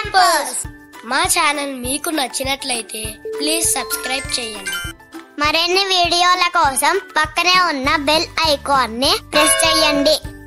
Campus. మా channel మీకు నచ్చినట్లయితే ప్లీజ్ సబ్స్క్రైబ్ చేయండి. మరిన్ని వీడియోల కోసం పక్కనే ఉన్న బెల్ ఐకాన్ ని ప్రెస్ చేయండి.